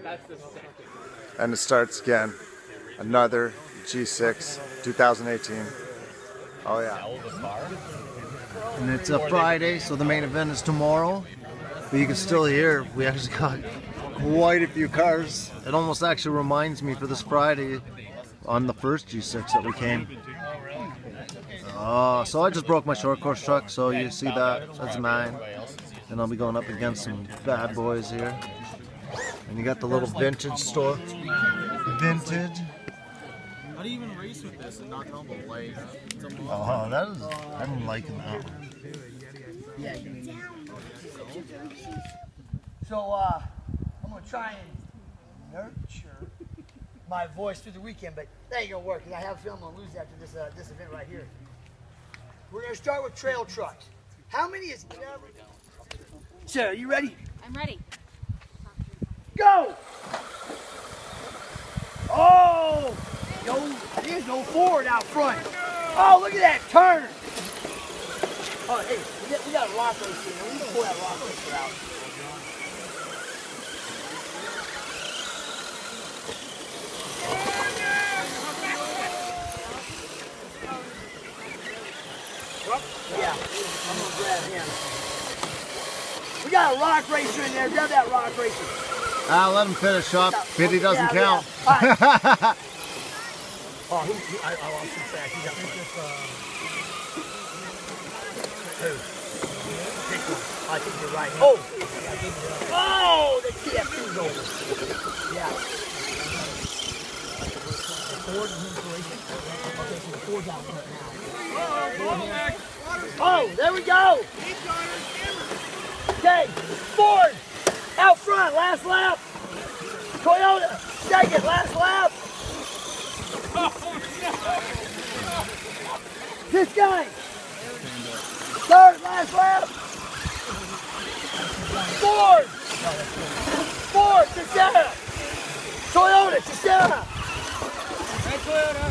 And it starts again. Another G6 2018. Oh yeah. And it's a Friday, so the main event is tomorrow. But you can still hear, we actually got quite a few cars. It almost actually reminds me for this Friday on the first G6 that we came. So I just broke my short course truck, so you see that, that's mine. And I'll be going up against some bad boys here. And you got the little vintage store. Vintage. How do you even race with this and not tumble? Like, Oh, that is, I'm liking that one. So, I'm going to try and nurture my voice through the weekend, but that ain't going to work because I have a feeling I'm going to lose after this event right here. We're going to start with trail trucks. How many is... Sarah, you ready? I'm ready. Go! Oh! There's no forward out front. Oh, look at that turn! Oh, hey, we got a rock racer here. We can pull that rock racer out. Yeah, I'm gonna grab him. We got a rock racer in there. Grab that rock racer. I'll let him finish up. Pity doesn't count. Yeah. Oh, I lost him fast. He got I think you're right. Oh! Oh! The TF2's over. Yeah. Ford is inspiration. Okay, so the Ford's out front now. Oh, there we go! Okay, Ford! Out front, last lap! Toyota, second, last lap! This guy! Third, last lap! Ford! Ford, Cesara! Toyota, Cesara! hey, Toyota.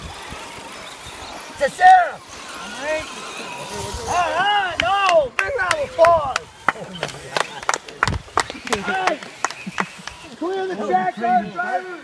Cesara! Hey. No! Big round of applause! Hey! Clear the track, guys, drivers!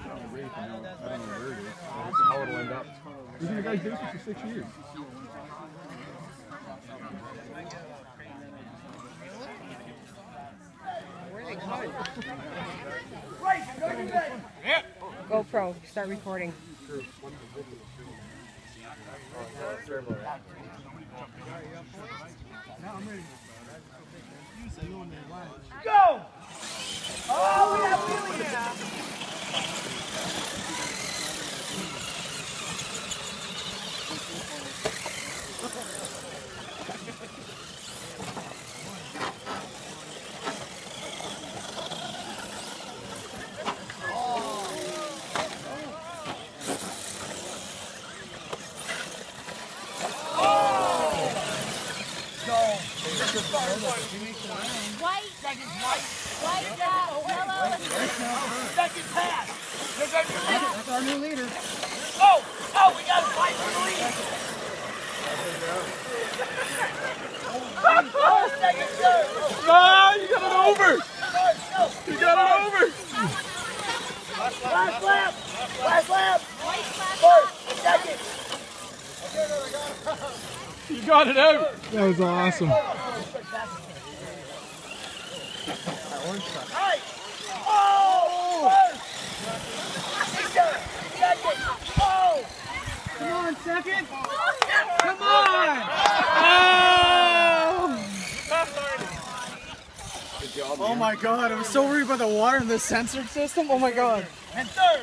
How it'll end up. We've been guys racing for 6 years. GoPro, start recording. Go! Oh, we have wheelie now! White, Second white. white, yellow. Second pass. Here's our new leader. That's our new leader. Oh, we got a fight for the lead. Oh, second, third. Ah, you got it over! No. You got it over! Last lap. Last lap. White, First, second. You got it out! That was awesome. Right. Oh, first. Second. Oh. Come on, second. Come on. Oh my god, I'm so worried about the water in this sensor system. Oh my god. And third.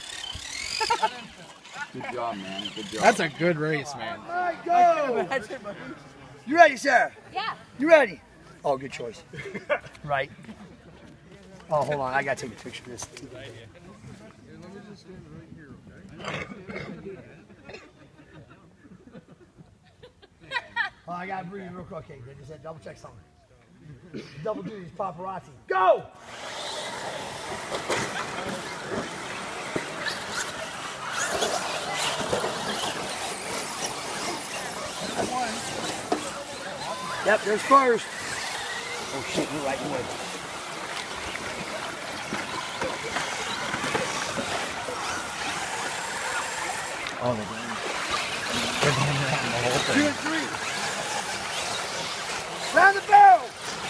Good job, man. Good job. That's a good race, man. All right, go. You ready, Sarah? Yeah. You ready? Oh, good choice. Right. Oh, hold on. I got to take a picture of this. Oh, I got to breathe real quick. Okay, just had double check something. Double duties, paparazzi. Go! Yep, there's first. Oh shit, you're right in the way. Oh, they're going around the whole 2 thing. and 3. Round the barrel.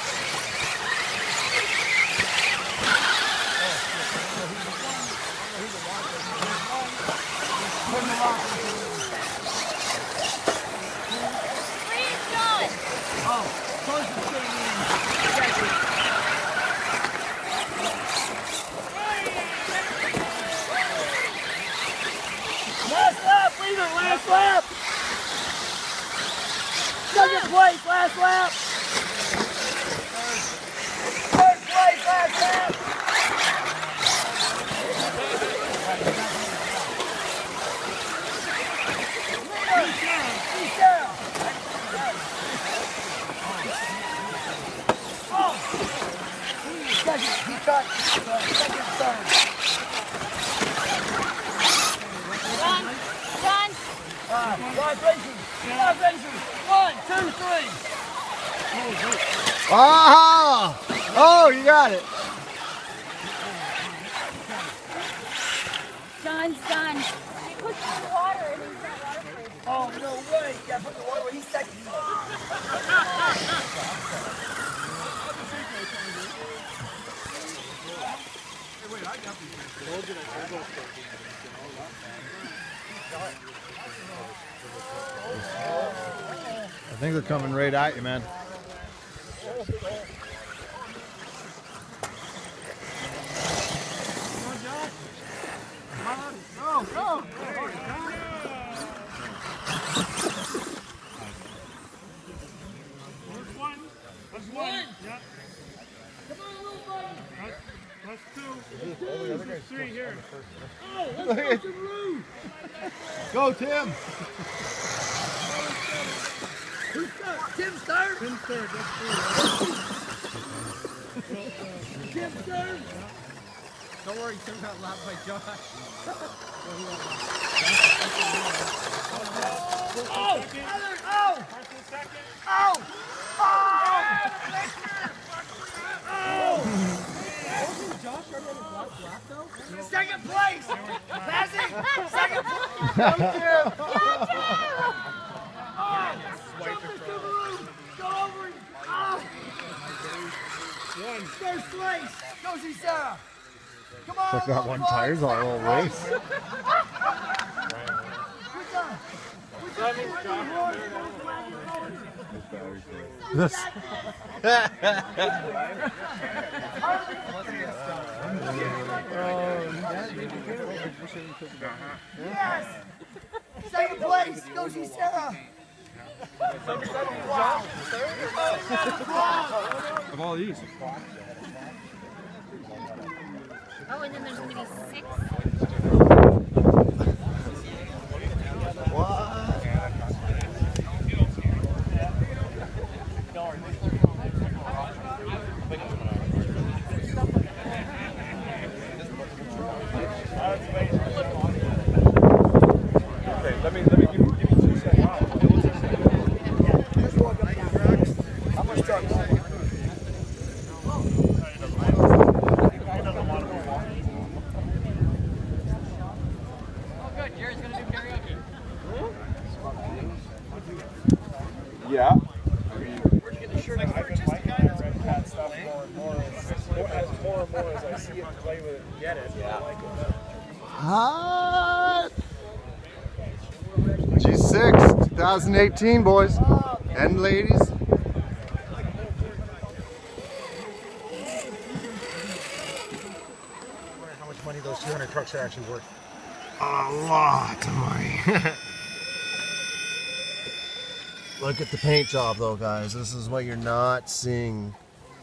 Freeze, John! Oh, close the chain in. Last lap, leader, last lap. Second place, last lap. Third place, last lap. Leader, he's down. Second, he cut. Second, third. John! Live racing. Live racing. 1, 2, 3. Ah! Oh, you got it. John's done. He put some water in his water. Oh, no way. Yeah, put the water where he's second. I think they're coming right at you, man. Go, Tim. Tim's third. Tim's third. Tim's third. Don't worry, Tim got lapped by Josh. Oh! Oh! Oh! Second place! Passing! Second place! Go over him! First place! Go see Sarah! Come on! Like that one tire's all over race. This. Yes! Second place! Go see Sarah! Of all these. Oh, and then there's going to be 6. Let me give you 2 seconds. How much truck? Yeah. Where'd you get the shirt? I've been liking that red cat stuff more and more as I see it and play with it and get it. Yeah. I like it. Hot. G6 2018, boys and ladies. How much money those 200 trucks are actually worth? A lot of money. Look at the paint job though, guys. This is what you're not seeing.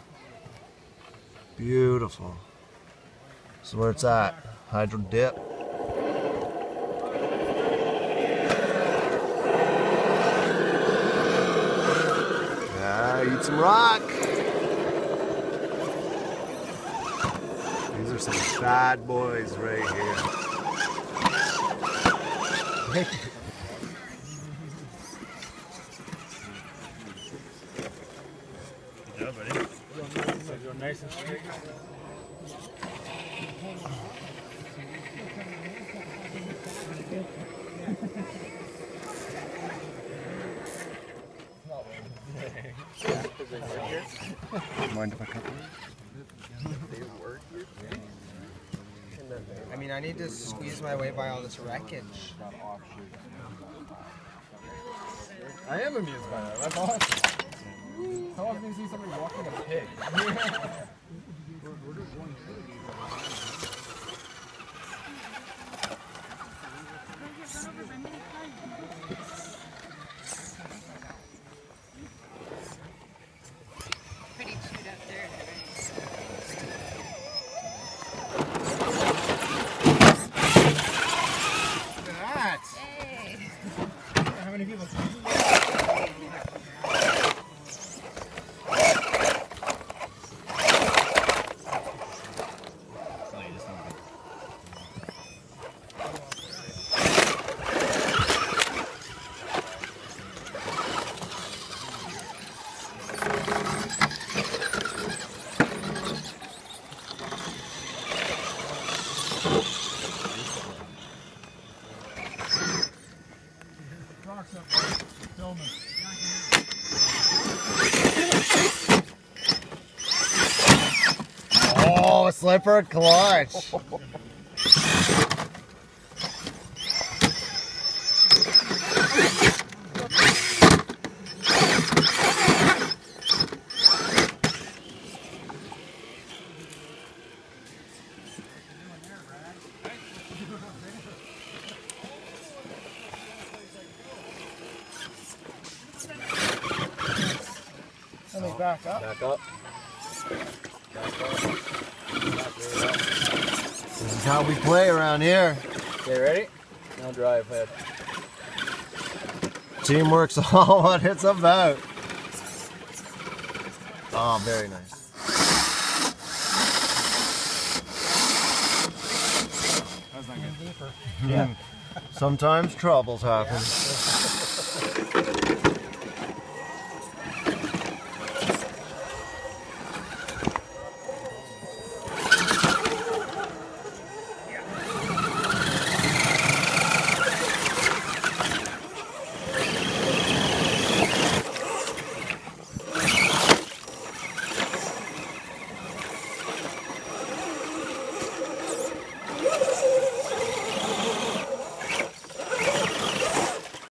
Beautiful. This is where it's at. Hydro dip. Yeah, eat some rock. These are some bad boys right here. Yeah, buddy. Nice and straight. mind if I cut I mean, I need to squeeze my way by all this wreckage. I am amused by that. That's awesome. How often do you see somebody walking a pig? Pretty chewed up there. Look at that. Hey. How many people? Oh, slipper clutch. Let me back up. Back up. This is how we play around here. Okay, ready? Now drive head. Teamwork's all what it's about. Oh, very nice. That's not good. Yeah. Sometimes troubles happen.